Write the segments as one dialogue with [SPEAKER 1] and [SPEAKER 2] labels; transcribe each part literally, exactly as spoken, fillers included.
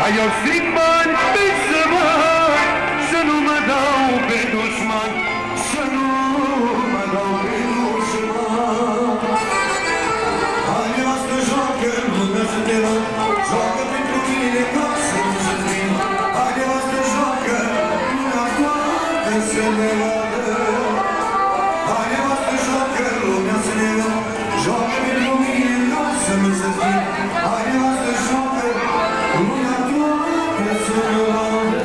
[SPEAKER 1] Dar eu stric bani pe sămani, să nu mă dau pe dușman, să nu mă dau pe dușman.
[SPEAKER 2] Hai nevastă, joacă, lumea să te rog, joacă pentru mine ca să nu se vin. Hai nevastă, joacă, lumea toată să ne vadă. Hai nevastă, joacă, lumea să ne rog, joacă pentru mine ca să nu se vin. Hai nevastă, joacă, lumea toată să ne vadă.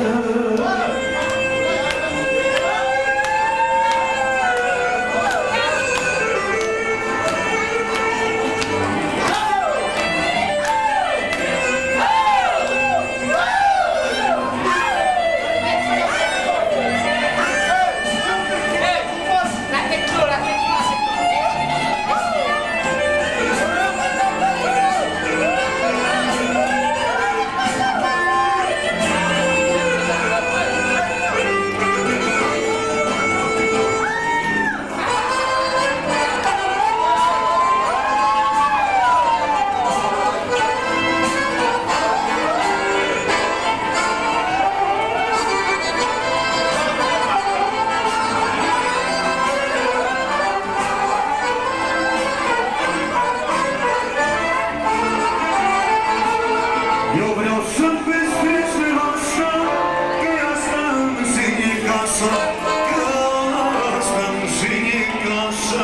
[SPEAKER 1] Eu vreau să-mi păstrez nevasta, că asta îmi ține casa, că asta îmi ține casa.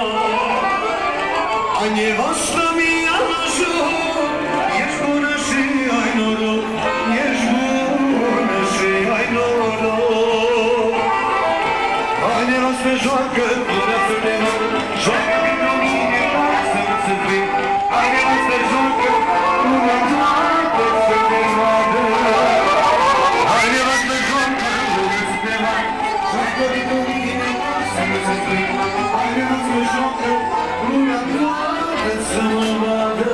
[SPEAKER 1] Ai nevasta mea la joc, ești bună și ai noroc, ești bună și ai noroc. Hai nevastă, joacă, lumea să te rog, joacă pentru mine ca să nu se vin. Hai nevastă, joacă, lumea toată să te vadă. Hai nevastă, joacă, lumea să te vadă, joacă pentru mine ca să nu se vin. Hai nevastă, joacă, lumea toată să mă vadă.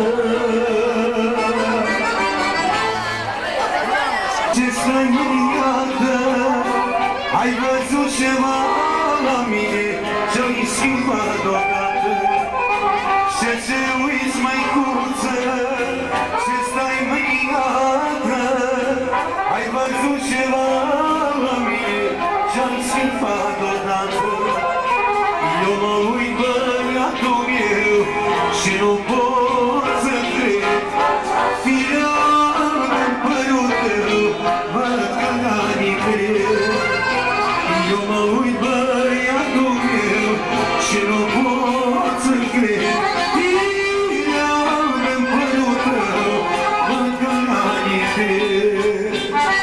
[SPEAKER 1] Ce stai mâniată, ai văzut ceva la mine ce-i schimbat odată? Și ce uiți, măicuță, ce stai mâniată, ai văzut ceva la mine ce-i schimbat odată? Eu mă uit, băiatul meu, și nu pot să cred, firea-mi părul tău, văd că n-ani cred. Eu mă uit, băiatul meu, și nu pot să cred, firea-mi părul tău, văd că n-ani cred.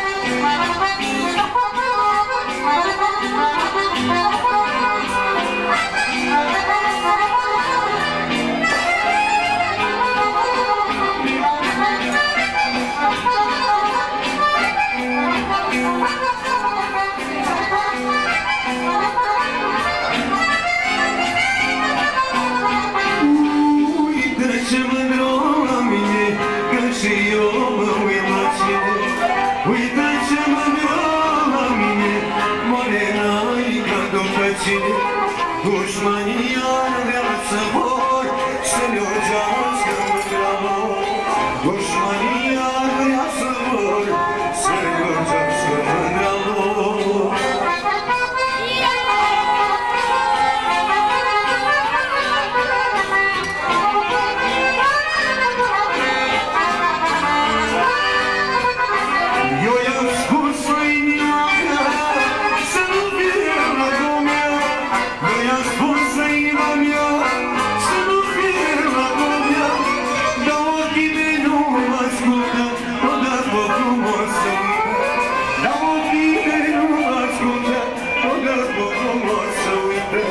[SPEAKER 1] Uite ce mândru la mine, că și eu mă uit la tine. Uite ce mândru la mine, morena-i ca după cine. Dușmanii ar vrea să mor, să le ogească mândra lor. Dușmanii ar vrea să mor, să le ogească mândra lor. Eu i-am spus la inima mea să nu fie lângă mea. Eu i-am spus la inima mea să nu fie lângă mea. Dar ochii mei nu mă ascultă, o dă pe frumos să uită. Dar ochii mei nu mă ascultă, o dă pe frumos să uită.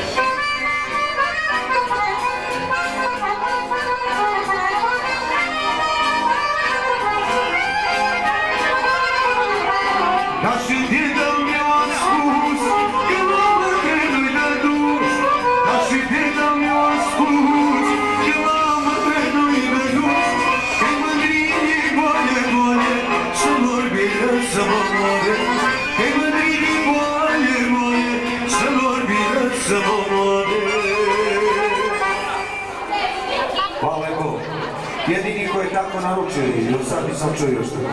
[SPEAKER 1] Dar și de dăm eu am spus că la mătrânul-i dă dus. Dar și de dăm eu am spus că la mătrânul-i dă dus. Că-i mândrie goale, goale, să vorbire să mă moare. Că-i mândrie goale, goale, să vorbire să mă moare. Hvala
[SPEAKER 2] Jediný, ko je tako naručili, do sad nisam čuo još tako.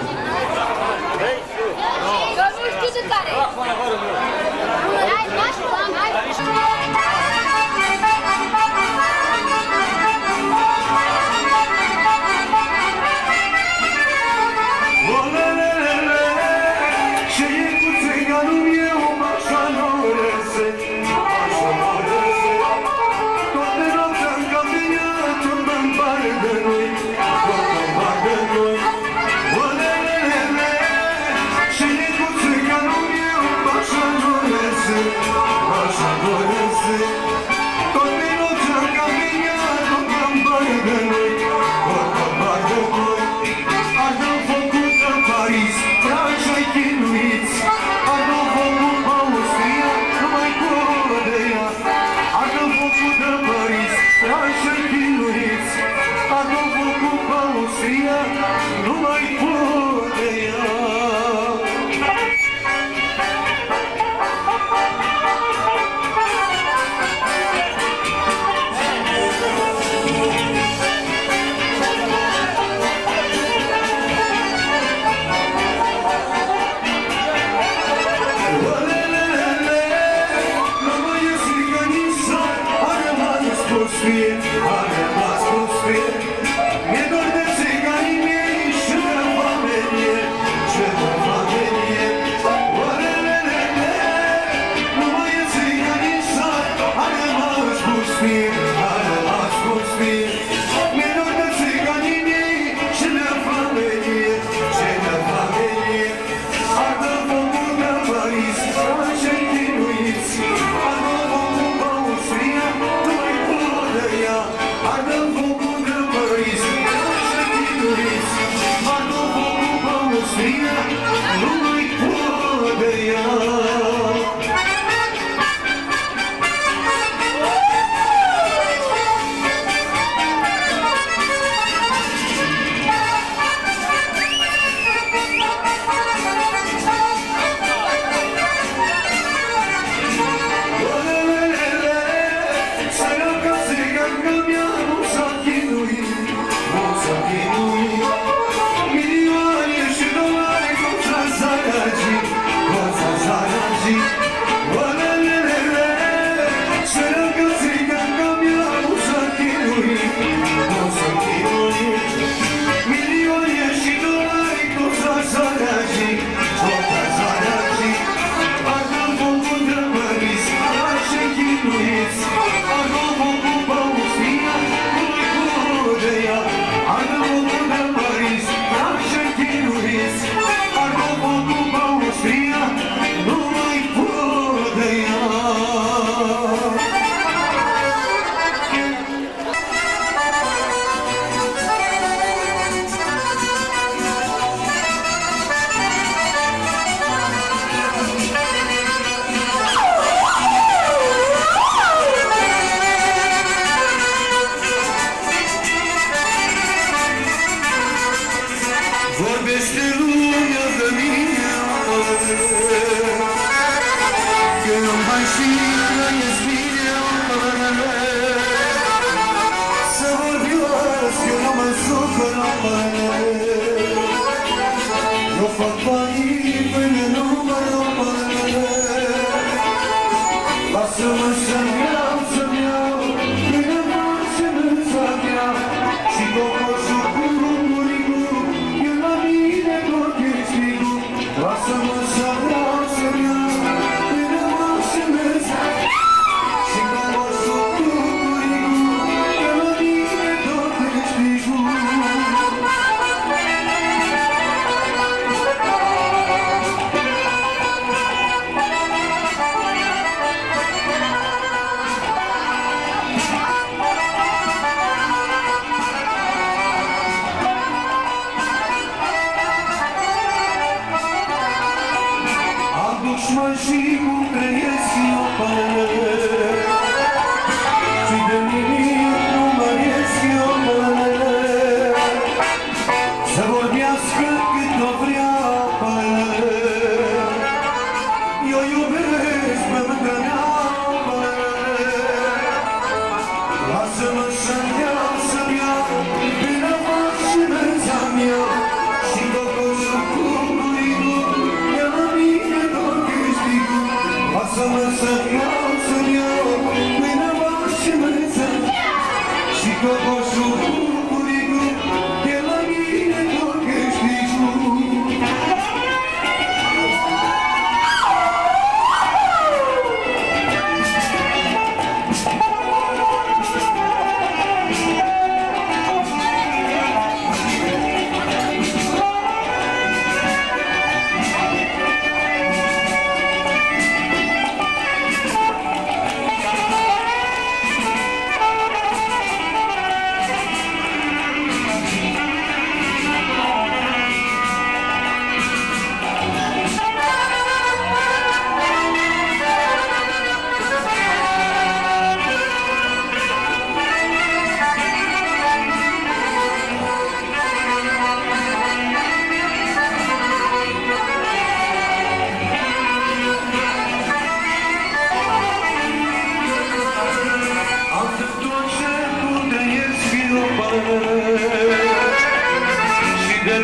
[SPEAKER 2] Lasă-mă să-mi iau, să-mi iau, până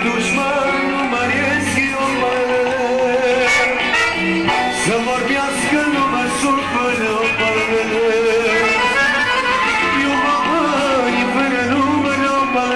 [SPEAKER 1] dușman nu mă ies eu, mă. Să vorbească nu mă supără, mă. Eu mă mai fără numără, mă.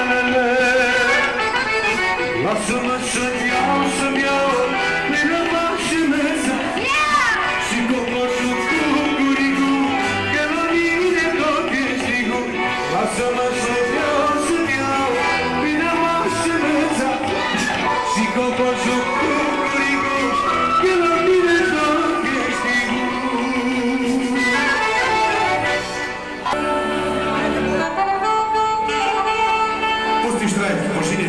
[SPEAKER 1] Lasă-mă să-mi iau, să-mi iau pe rămași mesa și cocoșul cu gurigu, că la mine tot e sigur. Lasă-mă să-mi iau, să-mi iau pe rămași mesa și cocoșul cu gurigu, că la mine tot e sigur.
[SPEAKER 2] Pustiš traj, mašine.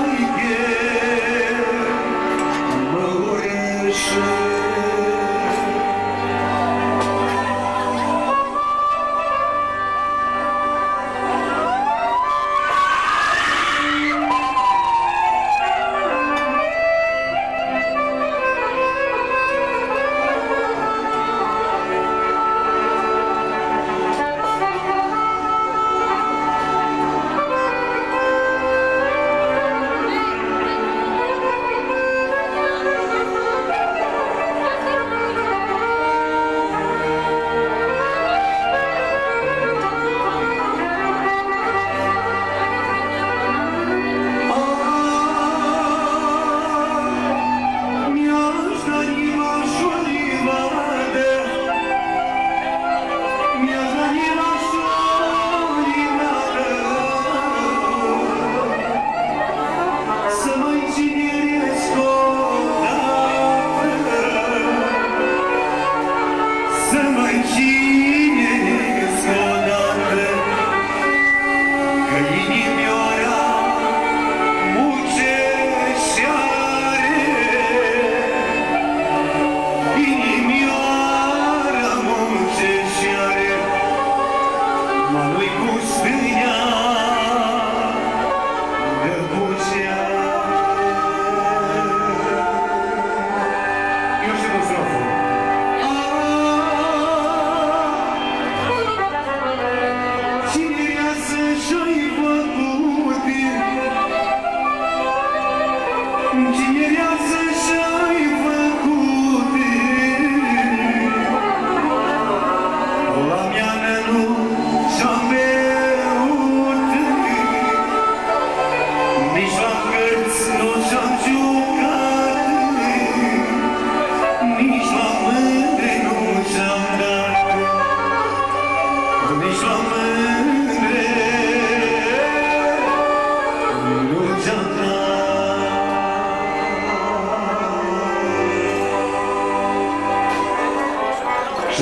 [SPEAKER 1] Mă urește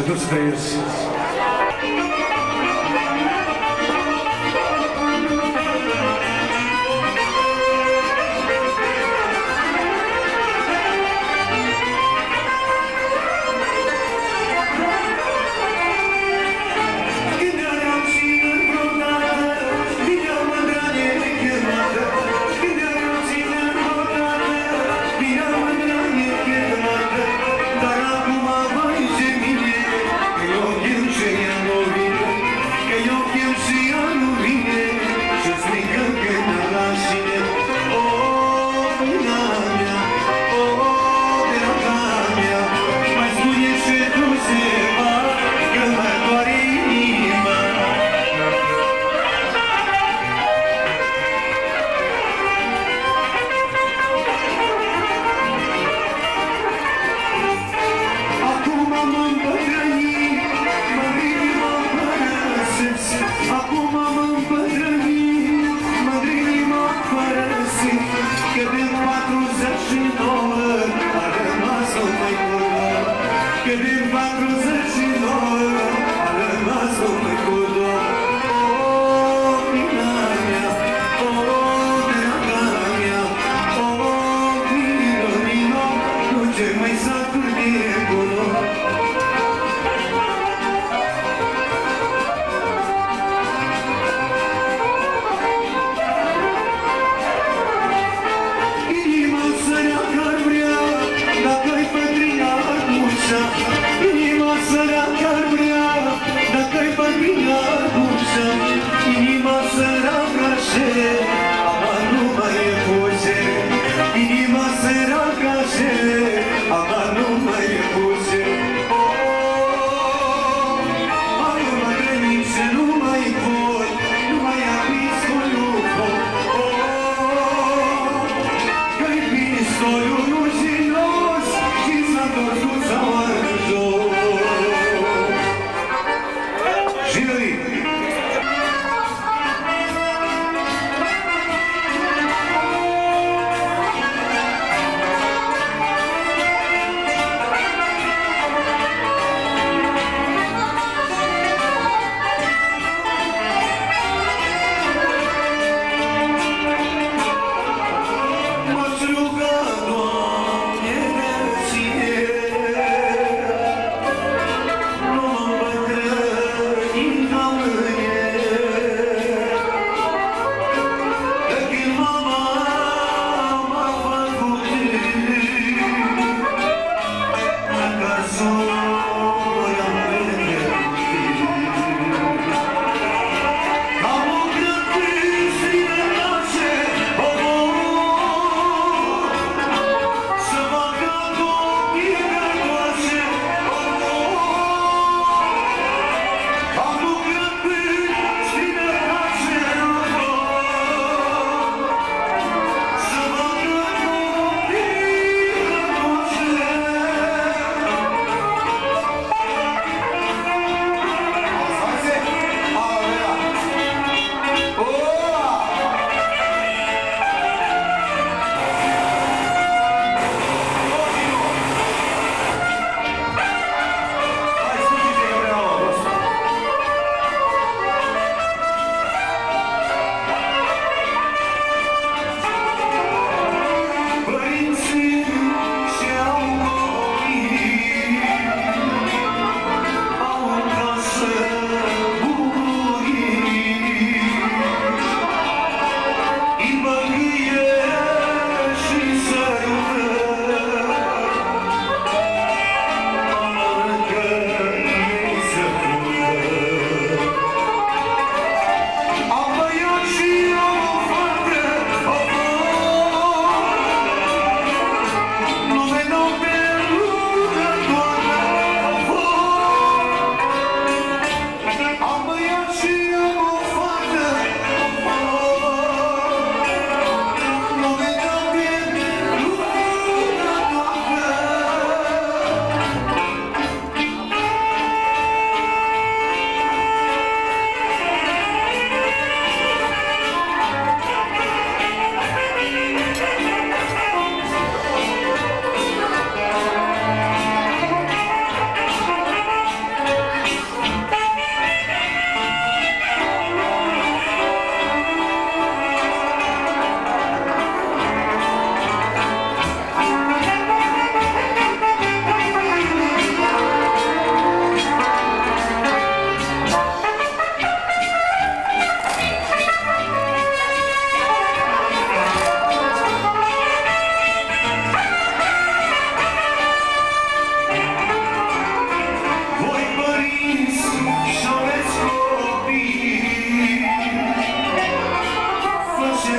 [SPEAKER 1] dostajesz.
[SPEAKER 2] Dar acum vai gemine, eu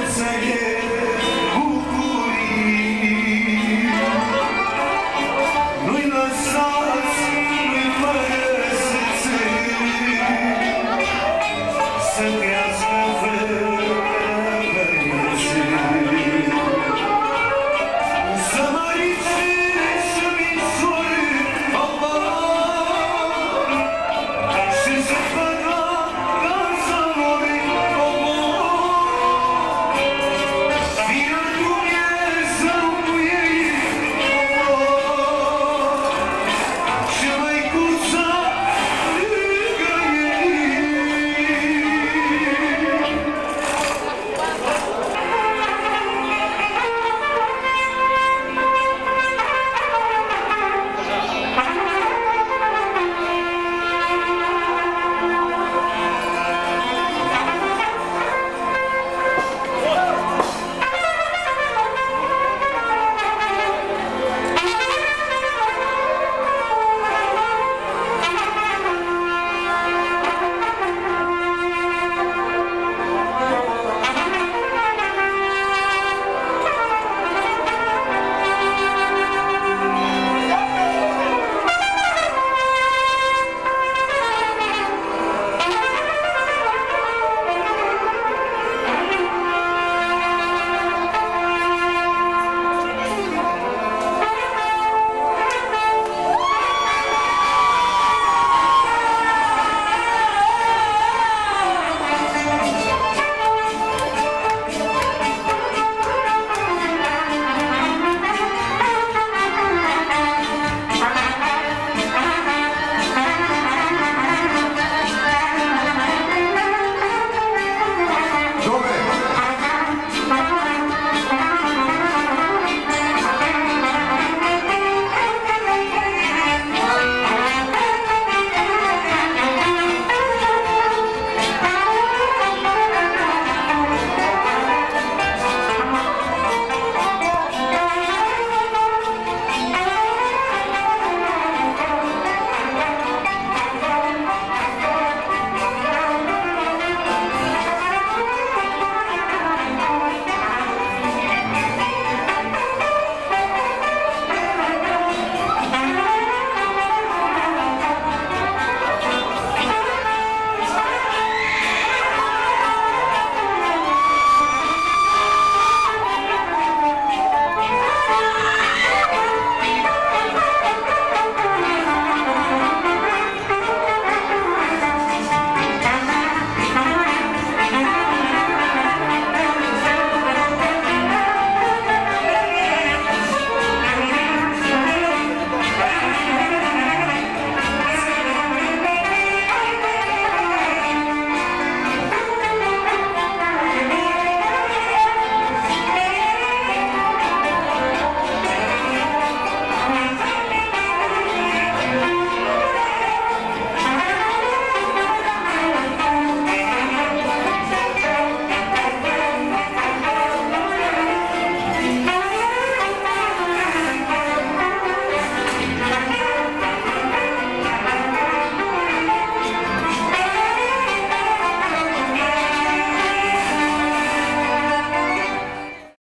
[SPEAKER 2] să